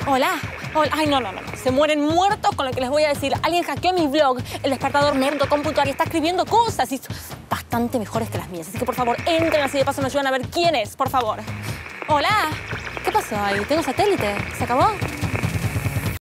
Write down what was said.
Hola. Hola. Ay, no. Se mueren muertos con lo que les voy a decir. Alguien hackeó mi blog, eldespertador.com.ar, y está escribiendo cosas y bastante mejores que las mías. Así que, por favor, entren así de paso me ayudan a ver quién es, por favor. Hola. ¿Qué pasó ahí? ¿Tengo satélite? ¿Se acabó?